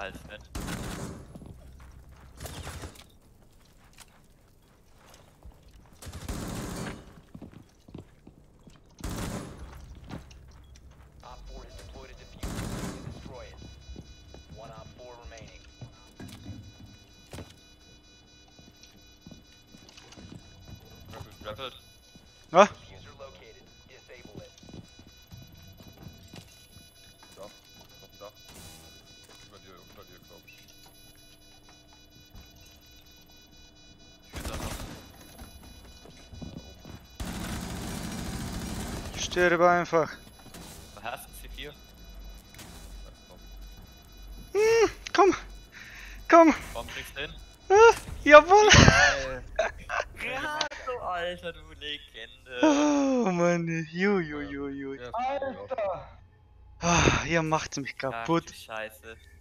halt nicht. Rappelt. Ah, Da, noch da. Unter dir, glaub ich. Ich will da noch. ich sterbe einfach. Was hast du, C4? Ja, komm. Komm, komm. Warum kriegst du hin? Jawohl. Ja, so Alter, du Legende. Oh Mann, ju. Ja, Alter! Ah, ihr macht mich Ach, kaputt. du Scheiße.